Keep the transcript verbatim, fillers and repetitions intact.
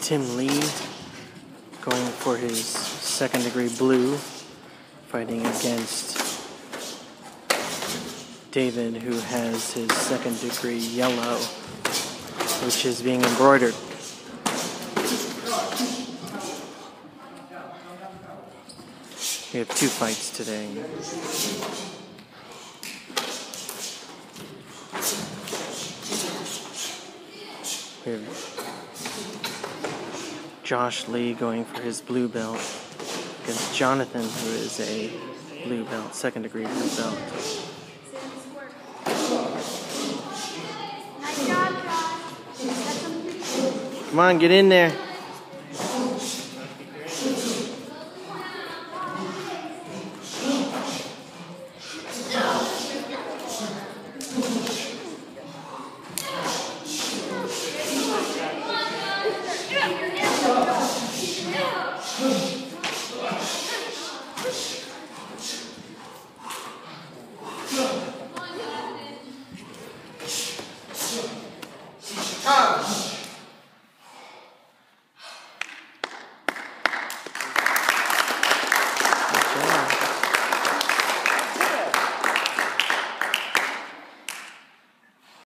Tim Lee going for his second degree blue, fighting against David, who has his second degree yellow, which is being embroidered. We have two fights today. We have Josh Lee going for his blue belt against Jonathan, who is a blue belt, second degree blue belt. Come on, get in there. Yeah.